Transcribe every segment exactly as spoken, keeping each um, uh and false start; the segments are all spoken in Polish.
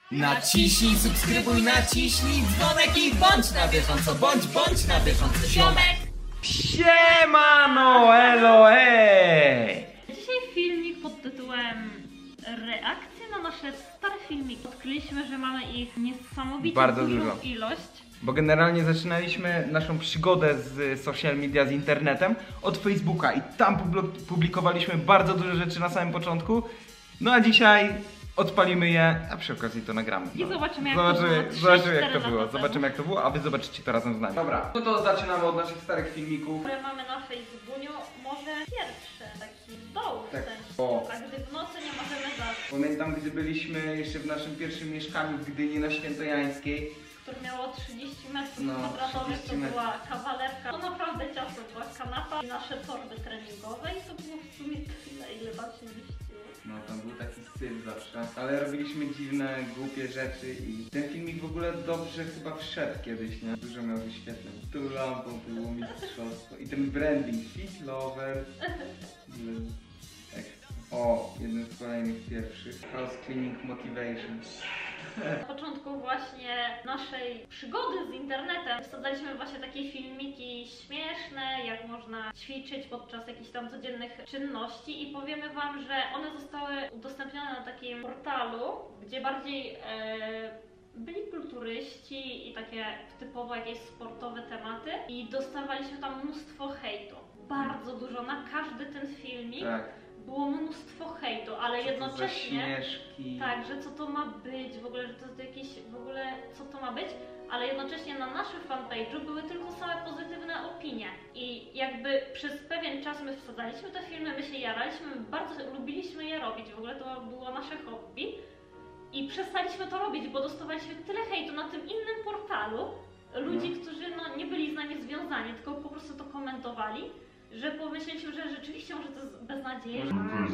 Naciśnij, subskrybuj, naciśnij dzwonek i bądź na bieżąco, bądź, bądź na bieżąco, ziomek! Siemano, elo, ej! Dzisiaj filmik pod tytułem reakcje na nasze stare filmiki. Odkryliśmy, że mamy ich niesamowicie Bardzo dużą dużo. ilość. Bo generalnie zaczynaliśmy naszą przygodę z social media, z internetem od Facebooka i tam publikowaliśmy bardzo dużo rzeczy na samym początku. No a dzisiaj odpalimy je, a przy okazji to nagramy. I no. zobaczymy jak zobaczymy, to było. Zobaczymy jak to lata było, temu. zobaczymy jak to było, a wy zobaczycie to razem z nami. Dobra, no to zaczynamy od naszych starych filmików. Które mamy na Facebooku, może pierwszy taki doł w Tak. sensie. O. A gdy w nocy nie możemy zaspać, Pamiętam, gdy byliśmy jeszcze w naszym pierwszym mieszkaniu w Gdyni na Świętojańskiej. które miało trzydzieści metrów No, kwadratowych, to trzydzieści metrów. była kawalerka. To naprawdę ciasno, była kanapa i nasze torby treningowe i to było w sumie tyle, ile wam się mieściło. No tam był taki syf zawsze, ale robiliśmy dziwne, głupie rzeczy i ten filmik w ogóle dobrze chyba wszedł kiedyś, nie? Dużo miał wyświetleń. Tą lampą to było mistrzostwo i ten branding, Fit Lover. O, jeden z kolejnych pierwszych. House Cleaning Motivation. Na początku właśnie naszej przygody z internetem wsadzaliśmy właśnie takie filmiki śmieszne, jak można ćwiczyć podczas jakichś tam codziennych czynności i powiemy wam, że one zostały udostępnione na takim portalu, gdzie bardziej e, byli kulturyści i takie typowo jakieś sportowe tematy i dostawaliśmy tam mnóstwo hejtu. Bardzo dużo, na każdy ten filmik. Tak. Było mnóstwo hejtu, ale Co jednocześnie... to za śmieszki. Tak, że co to ma być, w ogóle, że to, to jakieś, w ogóle, co to ma być, ale jednocześnie na naszym fanpage'u były tylko same pozytywne opinie i jakby przez pewien czas my wsadzaliśmy te filmy, my się jaraliśmy, my bardzo lubiliśmy je robić, w ogóle to było nasze hobby i przestaliśmy to robić, bo dostawaliśmy tyle hejtu na tym innym portalu, ludzi, no. którzy no, nie byli z nami związani, tylko po prostu to komentowali, że pomyśleliśmy, że rzeczywiście może to jest beznadziejne.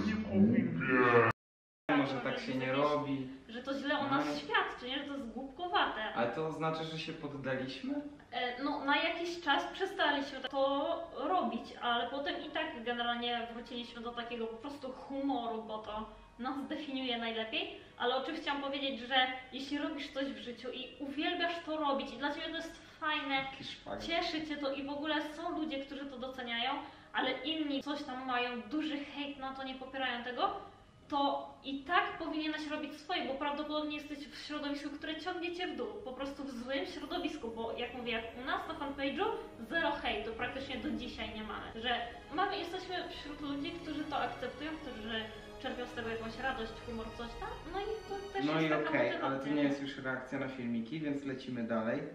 Może tak się nie robi. Że to źle o nas No. świadczy, nie? Że to jest głupkowate. Ale to oznacza, że się poddaliśmy? E, No na jakiś czas przestaliśmy to robić, ale potem i tak generalnie wróciliśmy do takiego po prostu humoru, bo to nas definiuje najlepiej. Ale o czym chciałam powiedzieć, że jeśli robisz coś w życiu i uwielbiasz to robić i dla Ciebie to jest fajne, cieszy Cię to i w ogóle są ludzie, którzy to doceniają, ale inni coś tam mają, duży hejt na to, nie popierają tego, to i tak powinieneś robić swoje, bo prawdopodobnie jesteś w środowisku, które ciągnie Cię w dół, po prostu w złym środowisku, bo jak mówię, jak u nas na fanpage'u zero hejtu, praktycznie do dzisiaj nie mamy, że mamy, jesteśmy wśród ludzi, którzy to akceptują, którzy czerpią z tego jakąś radość, humor, coś tam, no i to też No jest i taka okej, motywacja. ale to nie jest już reakcja na filmiki, więc lecimy dalej.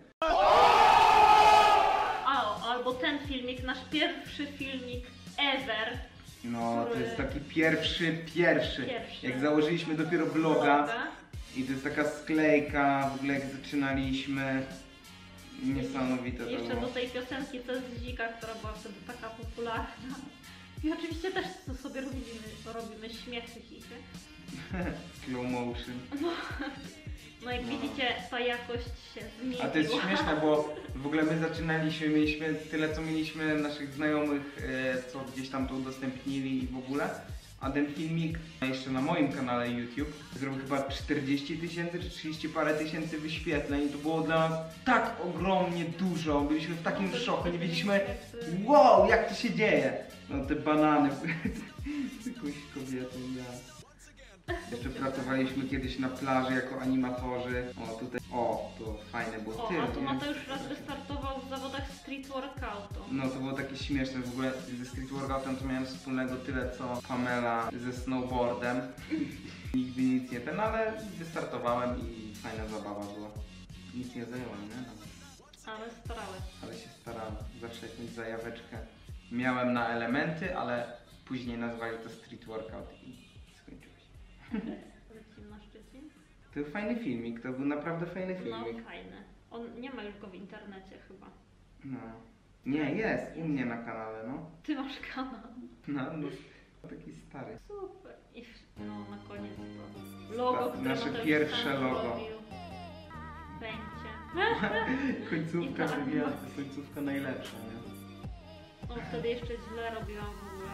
A, albo ten filmik, nasz pierwszy filmik ever. No, który... to jest taki pierwszy, pierwszy. Pierwszy. Jak założyliśmy dopiero vloga i to jest taka sklejka, w ogóle jak zaczynaliśmy. Niesamowite to Jeszcze było. do tej piosenki to jest Zika, która była wtedy taka popularna. I oczywiście też to sobie robimy, to robimy śmiechy, chichy. Slow motion. No, no jak No. widzicie, ta jakość się zmieniła. A to jest śmieszne, bo w ogóle my zaczynaliśmy, mieliśmy tyle co mieliśmy naszych znajomych, e, co gdzieś tam to udostępnili i w ogóle. A ten filmik jeszcze na moim kanale YouTube zrobił chyba czterdzieści tysięcy czy trzydzieści parę tysięcy wyświetleń i to było dla nas tak ogromnie dużo. Byliśmy w takim szoku, nie wiedzieliśmy, wow, jak to się dzieje. No te banany z jakąś kobietą, ja. Jeszcze pracowaliśmy kiedyś na plaży jako animatorzy. O, tutaj, o, to fajne było. O, Ty, a tu nie? Mateusz raz wystartował w zawodach street workoutu. No to było takie śmieszne, w ogóle ze street workoutem to miałem wspólnego tyle co Pamela ze snowboardem. Nigdy nic nie ten, ale wystartowałem i fajna zabawa była. Nic nie zająłem, nie? No. Ale starałeś. Ale się starałem, zawsze jakąś zajaweczkę miałem na elementy, ale później nazwali to street workout i skończyło się. Wrócimy na Szczecin. To był fajny filmik, to był naprawdę fajny No filmik. fajny. On nie ma już go w internecie chyba. No. Nie, jest u mnie na kanale, no. Ty masz kanał. No, no taki stary. Super. I no na koniec to logo, Tak, które nasze Mateusz pierwsze sam logo. zrobił. Będzie. Końcówka I tak. wywiadu, końcówka najlepsza, nie? No wtedy jeszcze źle robiłam w ogóle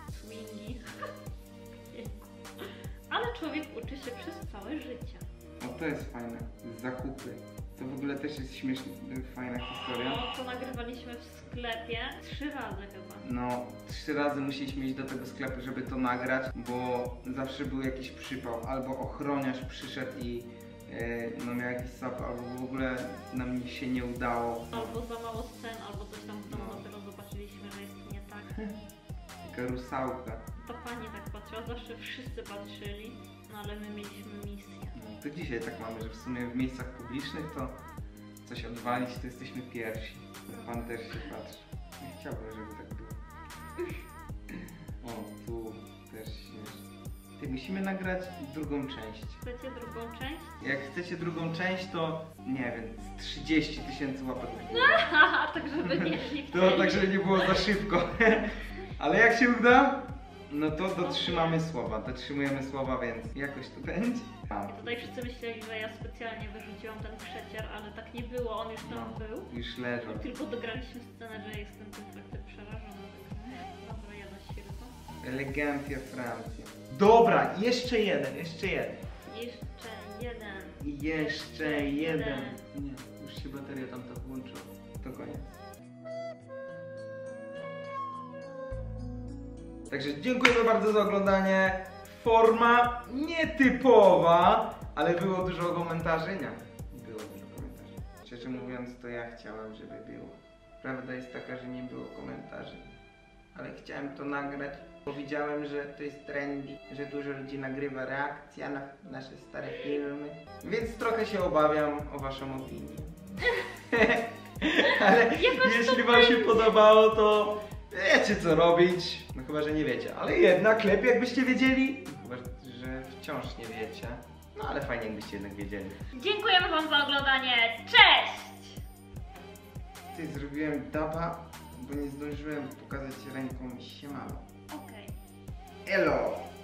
swingi. Ale człowiek uczy się przez całe życie. O to jest fajne. Zakupy. To w ogóle też jest śmieszna, fajna historia. No, to nagrywaliśmy w sklepie trzy razy chyba. No, trzy razy musieliśmy iść do tego sklepu, żeby to nagrać, bo zawsze był jakiś przypał, albo ochroniarz przyszedł i e, no miał jakiś sap, albo w ogóle nam się nie udało. Albo za mało scen, albo coś tam, tam No. dopiero zobaczyliśmy, że jest nie tak. Taka rusałka. Ta pani tak patrzyła, zawsze wszyscy patrzyli, no ale my mieliśmy misję. No, to dzisiaj tak mamy, że w sumie w miejscach publicznych to coś odwalić, to jesteśmy pierwsi. Pan też się patrzy. Nie chciałbym, żeby tak było. O, tu też śmiesznie. Ty, musimy nagrać drugą część. Chcecie drugą część? Jak chcecie drugą część, to nie wiem, z trzydzieści tysięcy łapek w górę. Haha, tak żeby nie To tak, żeby nie było za szybko. Ale jak się uda, no to dotrzymamy słowa. Dotrzymujemy słowa, więc jakoś to będzie. A, Tutaj wszyscy myśleli, że ja specjalnie wyrzuciłam ten przecier, ale tak nie było, on już tam no, był. już leżą. Tylko dograliśmy scenę, że jestem tym faktem przerażona. Dobra, ja na świetno. Elegancja Francja. Dobra, jeszcze jeden, jeszcze jeden. Jeszcze jeden. I jeszcze jeden. Nie, już się bateria tam to włączyła. To koniec. Także dziękujemy bardzo za oglądanie. Forma nietypowa, ale było dużo komentarzy. Nie, było dużo komentarzy. Szczerze mówiąc, to ja chciałem, żeby było. Prawda jest taka, że nie było komentarzy. Ale chciałem to nagrać, bo widziałem, że to jest trendy, że dużo ludzi nagrywa reakcja na nasze stare filmy. Więc trochę się obawiam o waszą opinię. Ale Jakoś jeśli to wam się podobało, to wiecie co robić. No chyba, że nie wiecie, ale jednak lepiej jakbyście wiedzieli. Chyba, że wciąż nie wiecie. No ale fajnie jakbyście jednak wiedzieli. Dziękujemy wam za oglądanie. Cześć! Ty, zrobiłem daba, bo nie zdążyłem pokazać ręką siemano. Okej. Elo!